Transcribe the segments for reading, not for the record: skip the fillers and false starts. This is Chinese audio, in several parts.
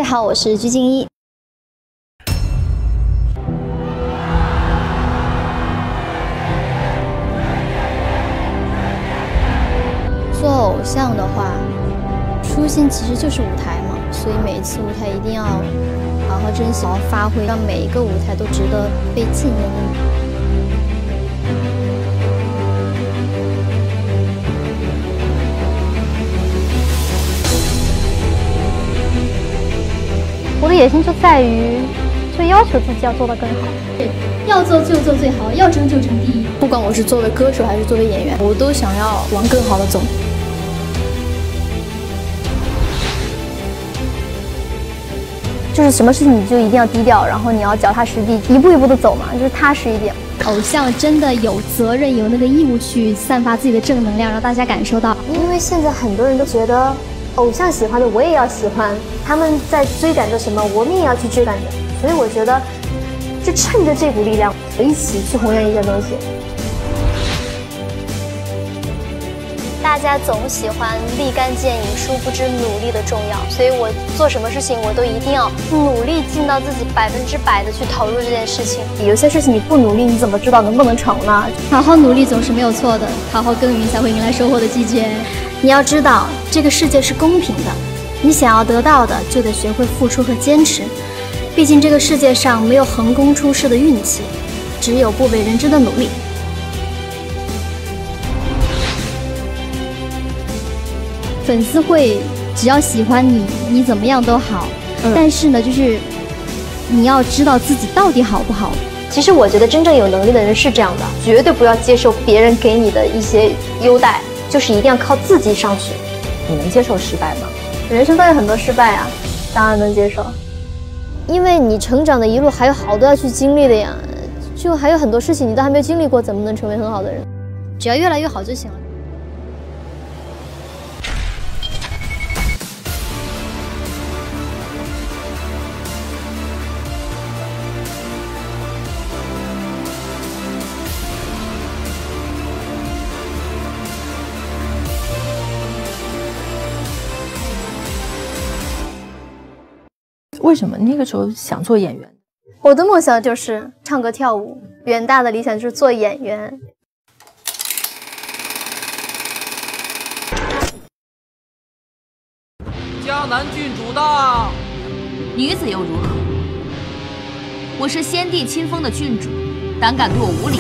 好，我是鞠婧祎。做偶像的话，初心其实就是舞台嘛，所以每一次舞台一定要好好珍惜，好好发挥，让每一个舞台都值得被纪念的你。 我的野心就在于，就要求自己要做得更好。 要做就做最好，要争就争第一。 不管我是作为歌手还是作为演员，我都想要往更好的走。 就是什么事情你就一定要低调，然后你要脚踏实地，一步一步的走嘛，就是踏实一点。 偶像真的有责任，有那个义务去散发自己的正能量，让大家感受到。 因为现在很多人都觉得，偶像喜欢的我也要喜欢，他们在追赶着什么，我们也要去追赶着。所以我觉得，就趁着这股力量，一起去弘扬一个东西。大家总喜欢立竿见影，殊不知努力的重要。所以我做什么事情，我都一定要努力尽到自己100%的去投入这件事情。有些事情你不努力，你怎么知道能不能成呢？ 好好努力总是没有错的，好好耕耘才会迎来收获的季节。 你要知道，这个世界是公平的，你想要得到的，就得学会付出和坚持。毕竟这个世界上没有横空出世的运气，只有不为人知的努力。 粉丝会只要喜欢你，你怎么样都好。但是呢，就是你要知道自己到底好不好。 其实我觉得真正有能力的人是这样的，绝对不要接受别人给你的一些优待，就是一定要靠自己上去。 你能接受失败吗？ 人生都有很多失败啊，当然能接受。因为你成长的一路还有好多要去经历的呀，就还有很多事情你都还没有经历过，怎么能成为很好的人？ 只要越来越好就行了。 为什么那个时候想做演员？ 我的梦想就是唱歌跳舞，远大的理想就是做演员。 江南郡主到， 女子又如何？我是先帝亲封的郡主，胆敢对我无礼？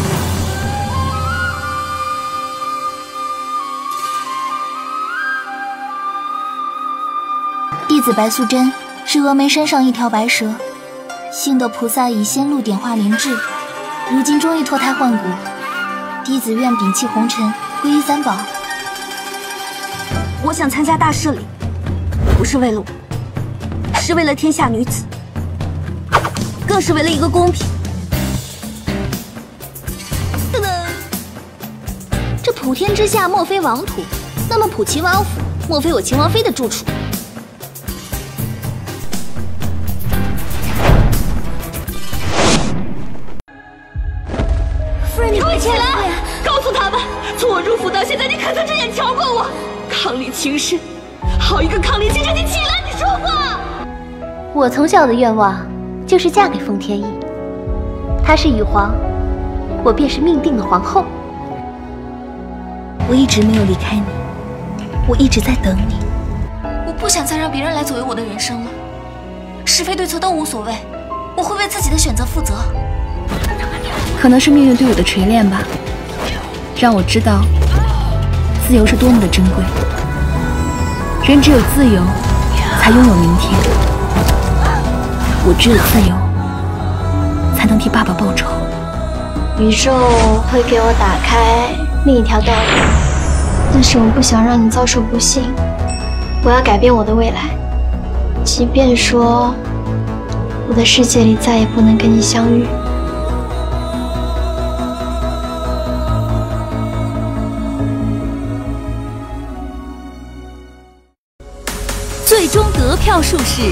弟子白素贞是峨眉山上一条白蛇，幸得菩萨以仙露点化灵智，如今终于脱胎换骨。弟子愿摒弃红尘，皈依三宝。 我想参加大赦礼，不是为了我，是为了天下女子，更是为了一个公平。噔噔，这普天之下莫非王土，那么普齐王府莫非我秦王妃的住处？ 你起来！告诉他们，从我入府到现在，你可曾正眼瞧过我？伉俪情深，好一个伉俪情深！你起来！你说话！ 我从小的愿望就是嫁给封天意，他是羽皇，我便是命定的皇后。 我一直没有离开你，我一直在等你。 我不想再让别人来左右我的人生了，是非对错都无所谓，我会为自己的选择负责。 可能是命运对我的锤炼吧，让我知道自由是多么的珍贵。人只有自由，才拥有明天。我只有自由，才能替爸爸报仇。 宇宙会给我打开另一条道路，但是我不想让你遭受不幸。我要改变我的未来，即便说我的世界里再也不能跟你相遇。 最终得票数是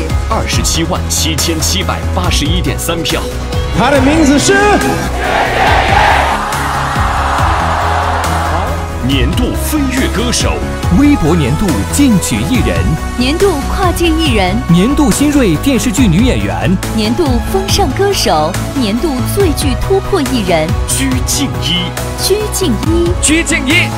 277781.3票。 他的名字是年度飞跃歌手，微博年度金曲艺人， 年度跨界艺人， 年度新锐电视剧女演员， 年度风尚歌手，年度最具突破艺人， 鞠婧祎。 鞠婧祎， 鞠婧祎。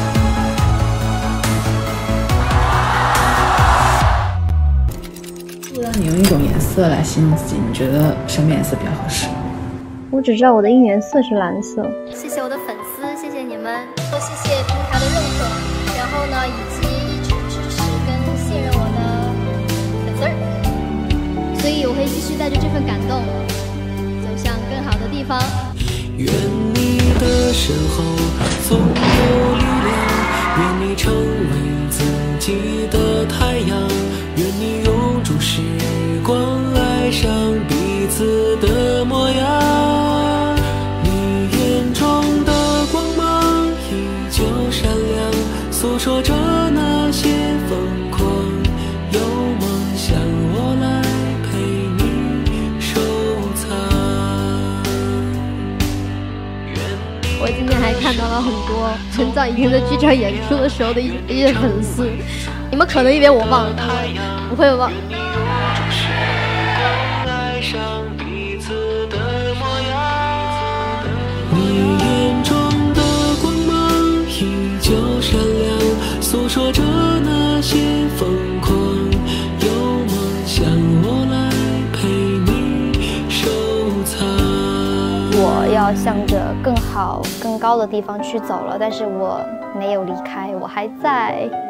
如果让你用一种颜色来吸引自己，你觉得什么颜色比较合适？ 我只知道我的应援色是蓝色。 谢谢我的粉丝，谢谢你们，谢谢平台的认可，然后呢，以及一直支持跟信任我的粉丝儿。 所以我会继续带着这份感动，走向更好的地方。 愿你的身后总有力量，愿你成为自己的太阳，愿你永驻时光，爱上彼此的模样。诉说着那些疯狂，有梦想我来陪你收藏。 我今天还看到了很多陈昭莹在剧场演出的时候的一些粉丝，你们可能以为我忘了他，不会忘。 你眼中的光芒依旧闪亮，诉说着那些疯狂，有梦想我来陪你收藏。 我要向着更好更高的地方去走了，但是我没有离开，我还在。